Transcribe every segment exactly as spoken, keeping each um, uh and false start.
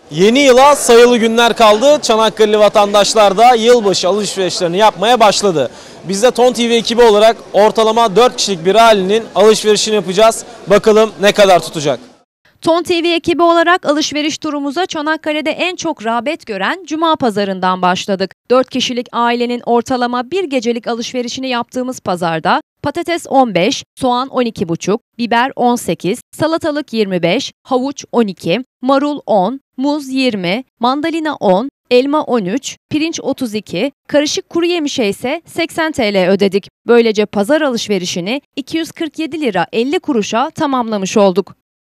Yeni yıla sayılı günler kaldı. Çanakkale'li vatandaşlar da yılbaşı alışverişlerini yapmaya başladı. Biz de Ton T V ekibi olarak ortalama dört kişilik bir ailenin alışverişini yapacağız. Bakalım ne kadar tutacak? Ton T V ekibi olarak alışveriş turumuza Çanakkale'de en çok rağbet gören Cuma Pazarı'ndan başladık. dört kişilik ailenin ortalama bir gecelik alışverişini yaptığımız pazarda patates on beş, soğan on iki buçuk, biber on sekiz, salatalık yirmi beş, havuç on iki, marul on, muz yirmi, mandalina on, elma on üç, pirinç otuz iki, karışık kuru yemişe ise seksen TL ödedik. Böylece pazar alışverişini iki yüz kırk yedi lira elli kuruşa tamamlamış olduk.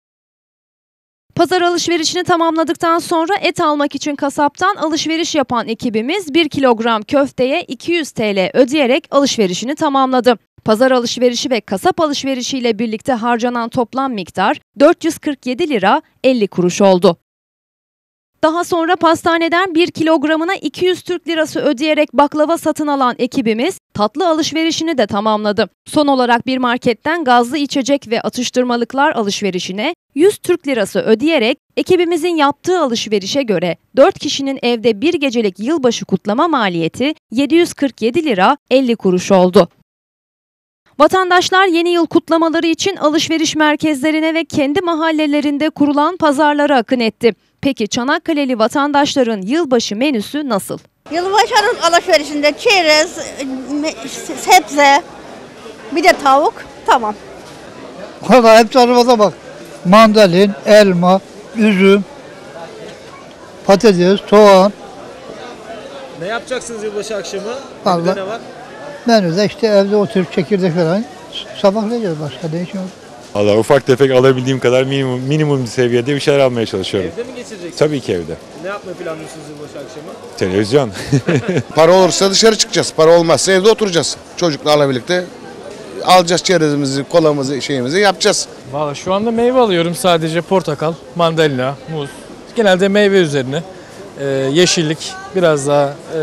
Pazar alışverişini tamamladıktan sonra et almak için kasaptan alışveriş yapan ekibimiz bir kilogram köfteye iki yüz TL ödeyerek alışverişini tamamladı. Pazar alışverişi ve kasap alışverişiyle birlikte harcanan toplam miktar dört yüz kırk yedi lira elli kuruş oldu. Daha sonra pastaneden bir kilogramına iki yüz Türk lirası ödeyerek baklava satın alan ekibimiz tatlı alışverişini de tamamladı. Son olarak bir marketten gazlı içecek ve atıştırmalıklar alışverişine yüz Türk lirası ödeyerek ekibimizin yaptığı alışverişe göre dört kişinin evde bir gecelik yılbaşı kutlama maliyeti yedi yüz kırk yedi lira elli kuruş oldu. Vatandaşlar yeni yıl kutlamaları için alışveriş merkezlerine ve kendi mahallelerinde kurulan pazarlara akın etti. Peki Çanakkale'li vatandaşların yılbaşı menüsü nasıl? Yılbaşı alışverişinde çerez, sebze, bir de tavuk, tamam. Valla hepsi arabada bak. Mandalin, elma, üzüm, patates, soğan. Ne yapacaksınız yılbaşı akşamı? Vallahi ne var? menüde işte evde oturup çekirdek falan sabahlayacağız, başka değişim yok. Valla ufak tefek alabildiğim kadar minimum, minimum bir seviyede bir şeyler almaya çalışıyorum. Evde mi geçireceksiniz? Tabii ki evde. Ne yapmayı planlıyorsunuz yılbaşı akşamı? Televizyon. Para olursa dışarı çıkacağız. Para olmazsa evde oturacağız. Çocuklarla birlikte alacağız çerezimizi, kolamızı, şeyimizi yapacağız. Valla şu anda meyve alıyorum, sadece portakal, mandalina, muz. Genelde meyve üzerine. Ee, yeşillik, biraz daha e,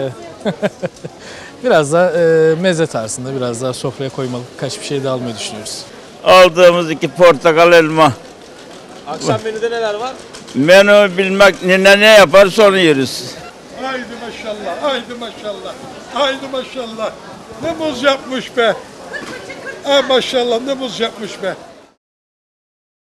biraz daha e, meze tarzında, biraz daha sofraya koymalı kaç bir şey de almayı düşünüyoruz. Aldığımız iki portakal, elma. Akşam menüde neler var? Menü bilmek ne ne yapar sonra yeriz. Haydi maşallah, haydi maşallah, haydi maşallah. Ne muz yapmış be. Ha maşallah, ne muz yapmış be.